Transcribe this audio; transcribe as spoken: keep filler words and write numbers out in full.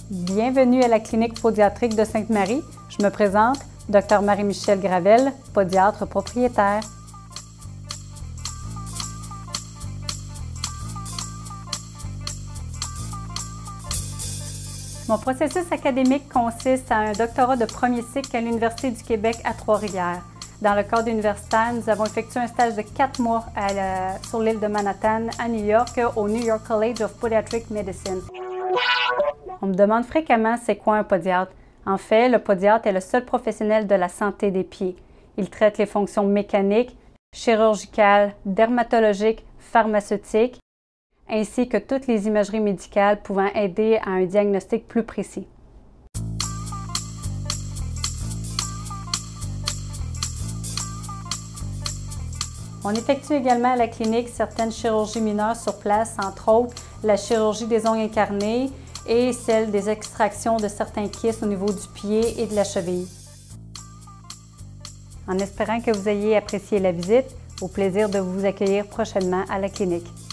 Bienvenue à la clinique podiatrique de Sainte-Marie. Je me présente, Dr Marie-Michèle Gravel, podiatre propriétaire. Mon processus académique consiste à un doctorat de premier cycle à l'Université du Québec à Trois-Rivières. Dans le cadre universitaire, nous avons effectué un stage de quatre mois à la, sur l'île de Manhattan, à New York, au New York College of Podiatric Medicine. On me demande fréquemment c'est quoi un podiatre. En fait, le podiatre est le seul professionnel de la santé des pieds. Il traite les fonctions mécaniques, chirurgicales, dermatologiques, pharmaceutiques, ainsi que toutes les imageries médicales pouvant aider à un diagnostic plus précis. On effectue également à la clinique certaines chirurgies mineures sur place, entre autres la chirurgie des ongles incarnés et celle des extractions de certains kystes au niveau du pied et de la cheville. En espérant que vous ayez apprécié la visite, au plaisir de vous accueillir prochainement à la clinique.